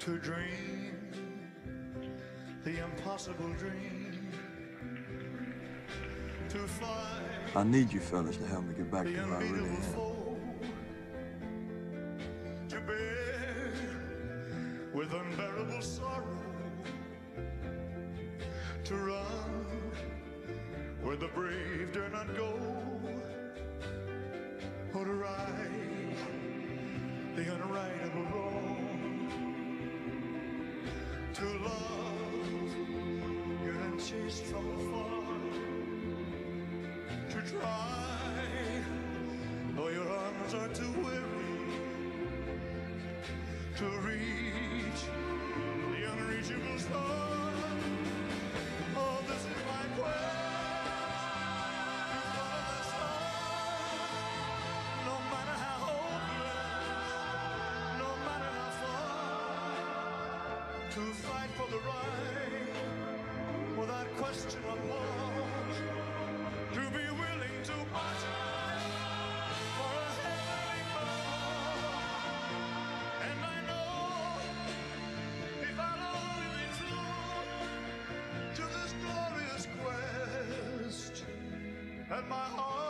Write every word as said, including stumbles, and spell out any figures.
to dream the impossible dream, to find I need you fellas to help me get back the to who I really unbeatable am. foe, to bear with unbearable sorrow, to run where the brave dare not go, or to right the unrightable wrong, to love yet unchased from afar, to try though your arms are too weary, to reach the unreachable star. Oh, this is my quest, to follow the star, no matter how hopeless, no matter how far, to fight for the right without question or pause, to be willing to march for a heavenly cause. And I know if I'll only be true to this glorious quest, and my heart